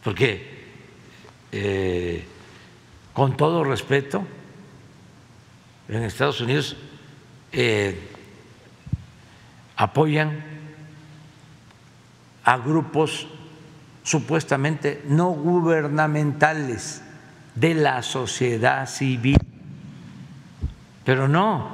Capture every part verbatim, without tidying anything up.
porque eh, con todo respeto, en Estados Unidos eh, apoyan a grupos supuestamente no gubernamentales de la sociedad civil, pero no,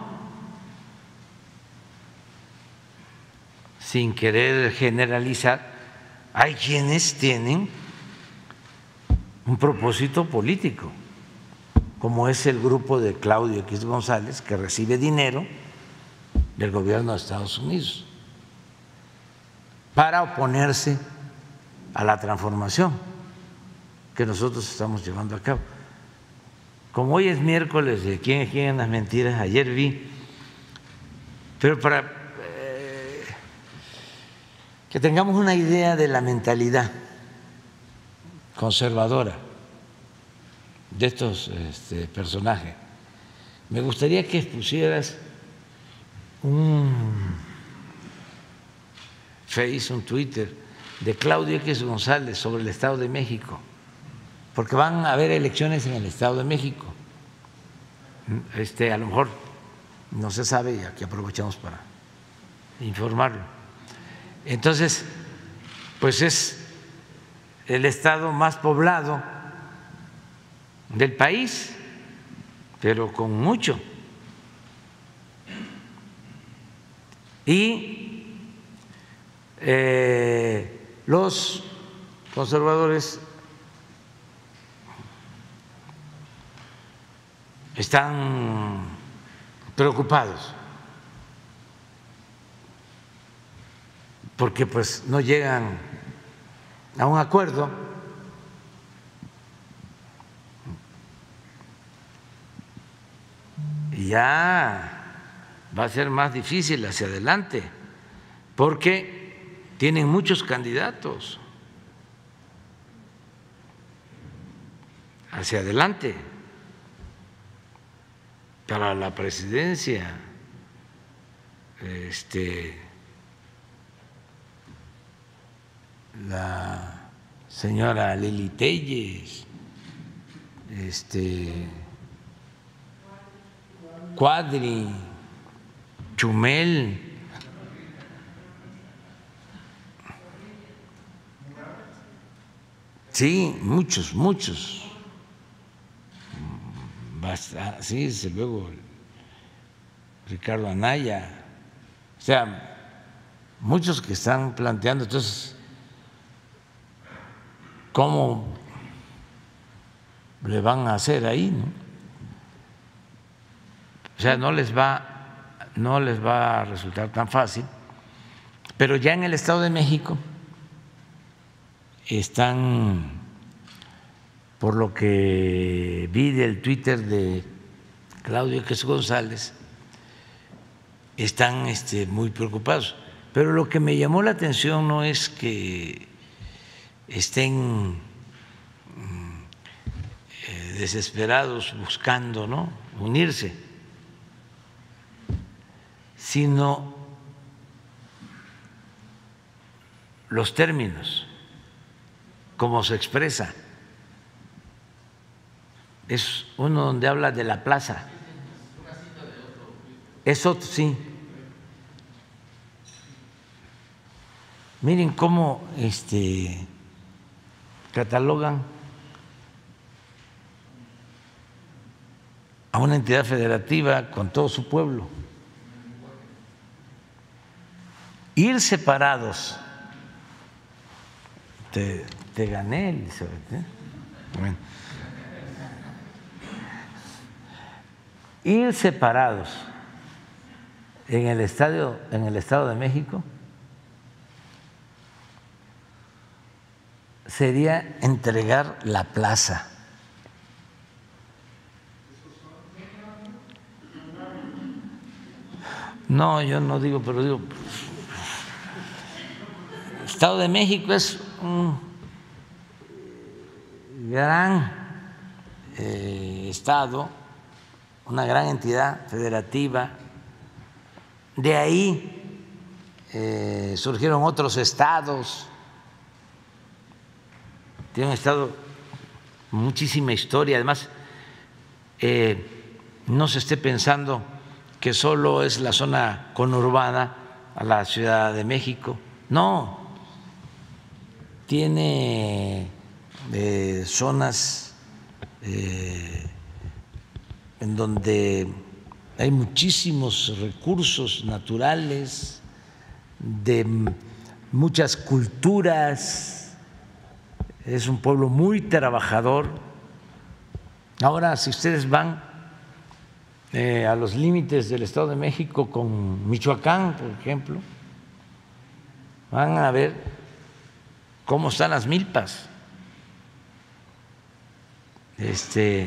sin querer generalizar, hay quienes tienen un propósito político, como es el grupo de Claudio X González, que recibe dinero del gobierno de Estados Unidos para oponerse a la transformación que nosotros estamos llevando a cabo. Como hoy es miércoles de quién es quién en las mentiras, ayer vi, pero para eh, que tengamos una idea de la mentalidad conservadora de estos este, personajes, me gustaría que pusieras un Face, un Twitter de Claudio X González sobre el Estado de México, porque van a haber elecciones en el Estado de México. Este, a lo mejor no se sabe y aquí aprovechamos para informarlo. Entonces, pues es el estado más poblado del país, pero con mucho. Y eh, los conservadores están preocupados porque pues no llegan a un acuerdo y ya va a ser más difícil hacia adelante porque tienen muchos candidatos hacia adelante para la presidencia. Este, la señora Lili Telles, este, Cuadri, Chumel, sí, muchos, muchos. Sí, desde luego, Ricardo Anaya, o sea, muchos que están planteando. Entonces, ¿cómo le van a hacer ahí, no? O sea, no les va, no les va a resultar tan fácil, pero ya en el Estado de México están, por lo que vi del Twitter de Claudio X González, están este, muy preocupados. Pero lo que me llamó la atención no es que estén eh, desesperados buscando, ¿no?, unirse, sino los términos, cómo se expresa. Es uno donde habla de la plaza. Eso sí. Miren cómo este, catalogan a una entidad federativa con todo su pueblo. Ir separados. Te, te gané, Elizabeth, ¿eh? Bueno. Ir separados en el estadio, en el Estado de México sería entregar la plaza. No, yo no digo, pero digo, Estado de México es un gran eh, estado, una gran entidad federativa. De ahí eh, surgieron otros estados tiene un estado con muchísima historia. Además, eh, no se esté pensando que solo es la zona conurbada a la Ciudad de México. No, tiene eh, zonas eh, en donde hay muchísimos recursos naturales, de muchas culturas, es un pueblo muy trabajador. Ahora, si ustedes van eh, a los límites del Estado de México con Michoacán, por ejemplo, van a ver cómo están las milpas. Este,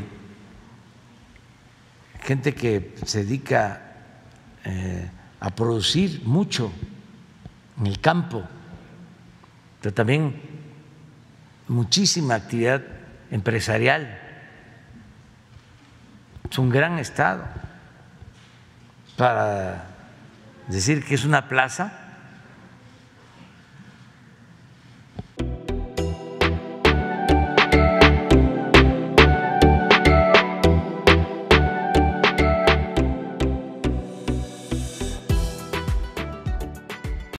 gente que se dedica eh, a producir mucho en el campo, pero también muchísima actividad empresarial. Es un gran estado para decir que es una plaza